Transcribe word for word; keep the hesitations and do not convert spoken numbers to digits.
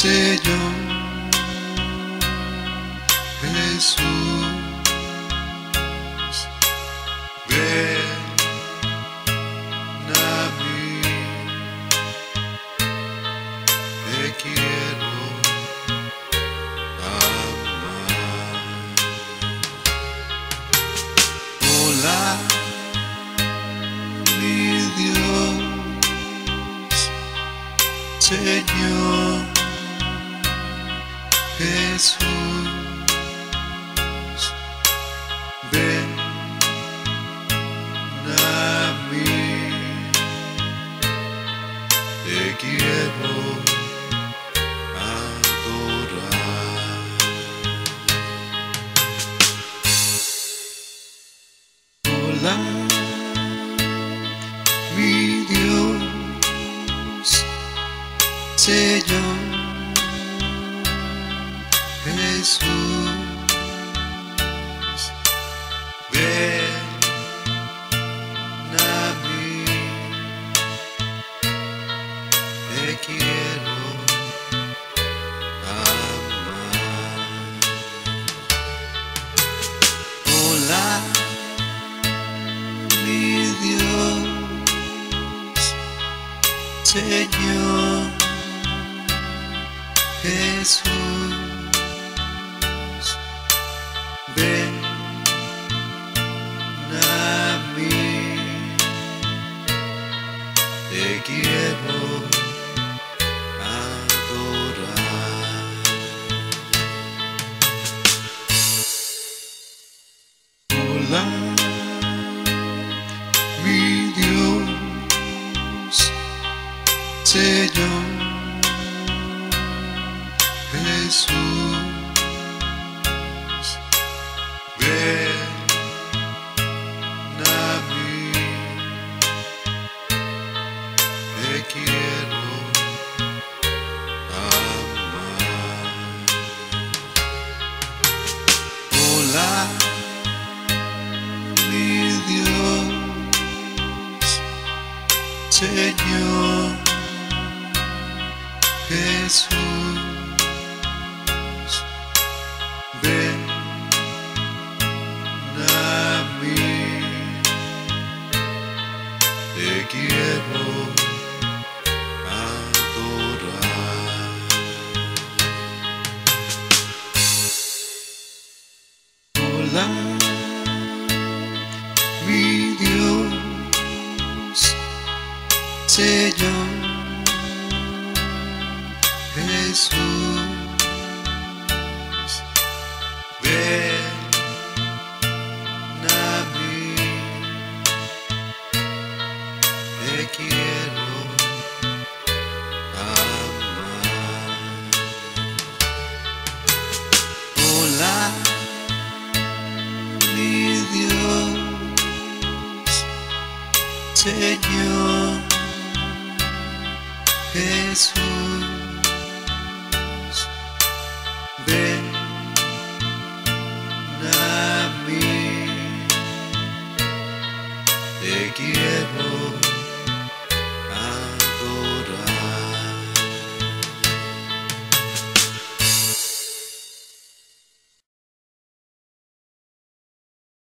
Señor Jesús, ven a mí, te quiero amar. Hola, mi Dios, Señor Jesús, ven a mí, te quiero adorar. Hola, mi Dios, Señor Jesús, ven a mí, te quiero amar. Hola, mi Dios, Señor Jesús, ven a mí, te quiero adorar. Hola, mi Dios, Señor Jesús, ven a mí, te quiero amar. Hola, mi Dios, Señor Jesús, ven a mí, te quiero adorar. Hola, mi Dios, Señor Jesús, ven a mí, te quiero amar. Hola, mi Dios, Señor Jesús,